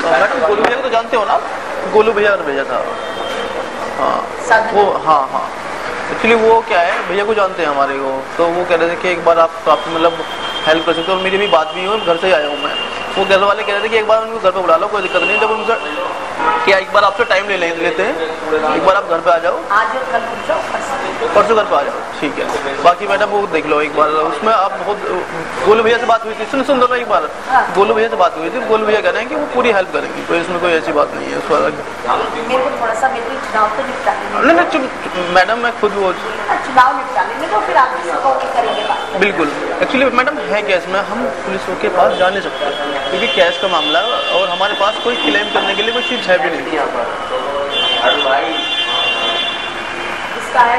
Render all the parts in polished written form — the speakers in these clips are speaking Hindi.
मैडम गोलू भैया को तो जानते हो ना, गोलू भैया ने भेजा था। हाँ वो, हाँ एक्चुअली वो क्या है, भैया को जानते हैं हमारे को, तो वो कह रहे थे कि एक बार आप मतलब हेल्प कर सकते हो। और मेरी भी बात भी हुई, घर से ही आया हूँ मैं। वो घर वाले कह रहे थे कि एक बार उनको घर पे बुला लो, कोई दिक्कत नहीं। जब उनका क्या एक बार आपसे टाइम लेते हैं, एक बार आप घर पे आ जाओ, परसों घर पे आ जाओ, ठीक है। बाकी मैडम वो देख लो एक बार, उसमें आप बहुत, गोलू भैया से बात हुई थी, सुन दो एक बार, गोलू भैया से बात हुई थी। गोलू भैया कह रहे हैं कि वो पूरी हेल्प करेंगे, तो इसमें कोई ऐसी बात नहीं है। उस पर नहीं मैडम, मैं खुद वो चुनाव निपटाने में तो फिर आप करेंगे। बिल्कुल, एक्चुअली मैडम है क्या इसमें, हम पुलिस के पास जा नहीं सकते क्योंकि कैश का मामला है और हमारे पास कोई क्लेम करने के लिए कोई चीज़ है भी नहीं। इसका है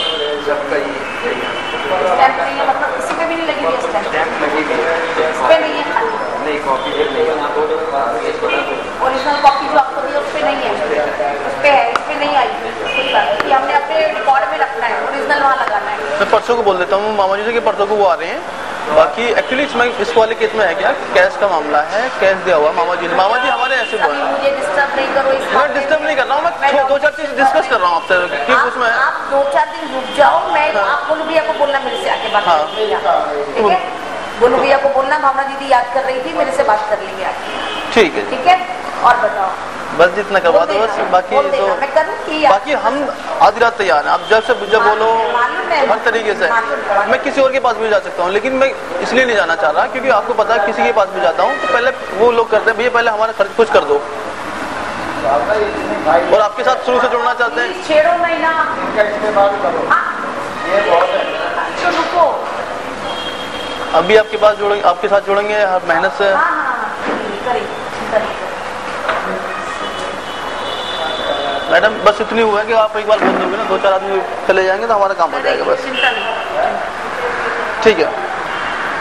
स्टैम्प नहीं है, मतलब किसी पे भी नहीं लगी हुई है स्टैम्प लगी हुई है, इस पे नहीं है, नहीं कॉपी नहीं है, ओरिजिनल कॉपी जो आपको दी उस पे नहीं है, उस पे है, इस पे नहीं आई। कोई बात नहीं, हमने अपने रिकॉर्ड में रखना है, ओरिजिनल वहाँ लगाना है। मैं परसों को बोल देता हूँ मामा जी से कि परसों को वो आ रहे हैं। बाकी एक्चुअली इसमें इस वाले केस में है क्या, कैश का मामला है, कैश दिया हुआ मामा जी हमारे ऐसे बोले। मुझे डिस्टर्ब नहीं करो, मैं डिस्टर्ब नहीं कर रहा हूँ, मैं दो चार चीज डिस्कस कर रहा हूँ आपसे कि उसमें आप 2-4 दिन रुक जाओ। मैं आप गोलू भैया को बोलना मेरे से आके बात करेंगे, ठीक है। गोलू भैया को बोलना भावना दीदी याद कर रही थी, मेरे से बात कर लेंगे आके, ठीक है, ठीक है। और बताओ, बस जितना करवा दो बस, बाकी तो बाकी हम आधी रात तैयार हैं। आप जब बोलो हर तरीके से, मैं किसी और के पास भी जा सकता हूँ, लेकिन मैं इसलिए नहीं जाना चाह रहा क्योंकि आपको पता है किसी के पास भी जाता हूँ तो पहले वो लोग करते हैं भैया पहले हमारा खर्च कुछ कर दो, और आपके साथ शुरू से जुड़ना चाहते हैं। 6 महीना अभी आपके पास जुड़ेंगे, आपके साथ जुड़ेंगे हर मेहनत से। मैडम बस इतनी हुआ है कि आप एक बार बोल दोगे ना, 2-4 आदमी चले जाएंगे तो हमारा काम हो जाएगा बस, ठीक है।